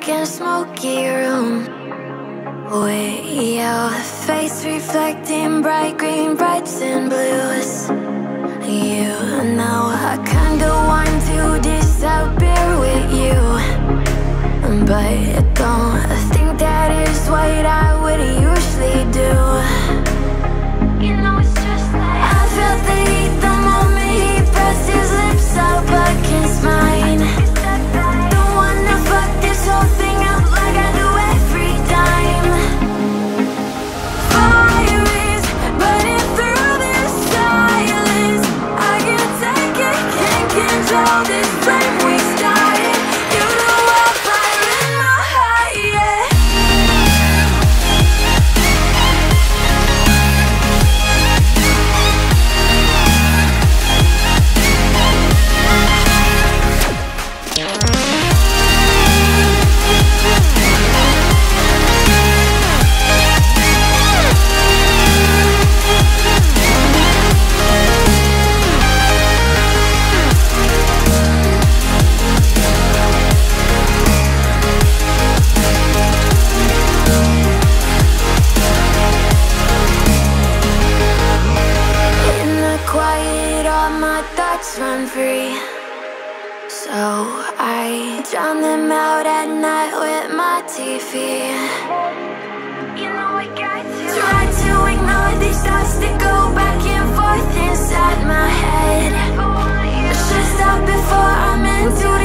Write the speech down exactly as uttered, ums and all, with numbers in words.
dark and smoky room, with your face reflecting bright green, brights and blues. You know I kinda want to disappear with you, but don't think that is what I would usually do. You know it's just like I felt the heat the moment he pressed his lips up against mine. Don't wanna fuck this whole thing up like I do every time. Fire is burning through this silence. I can't take it, can't control this flame we started. You the wildfire in my heart, yeah. Run free, so I drown them out at night with my T V. You know I got to try to ignore these thoughts that go back and forth inside my head. But should stop before I'm into